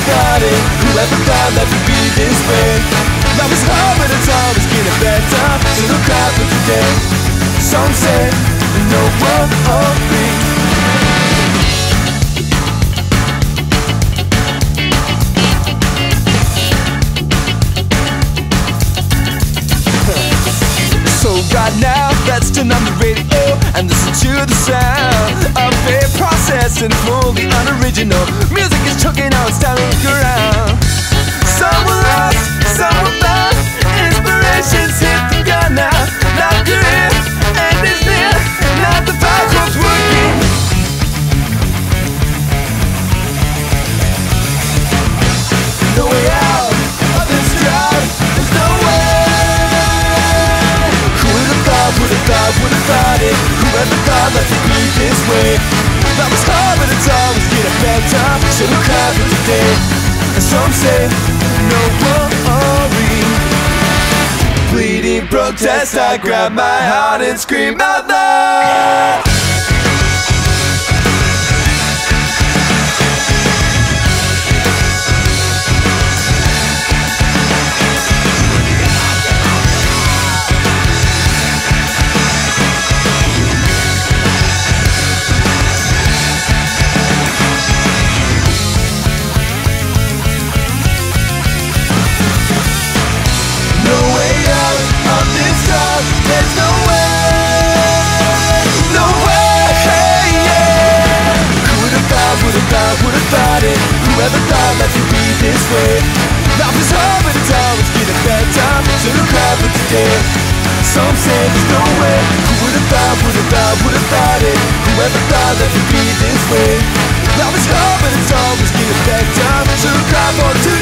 thought it? Whoever thought life would be this way? Love is hard but it's always getting better. So look out for today. Some say no worry. So God, now let's turn on the radio and listen to the sound of a processed and fully unoriginal. Music is choking out, it's time to look around. Some were lost, some were found. Inspirations hit the gun now. Now career and is near. Now the power comes working. No way out of this drought. There's no way. Would've thought it? Whoever thought life would be this way? Life is hard but it's always getting better. So look out for today. And some say no worry. Bleeding protest, I grab my heart and scream out loud. There's no way, no way, yeah. Would've thought it? Whoever thought life would be this way? Life is hard but it's always getting better. So look out for today. Some say there's no way. Would've thought it? Whoever thought life would be this way? Life is hard but it's always getting better. So look out for today.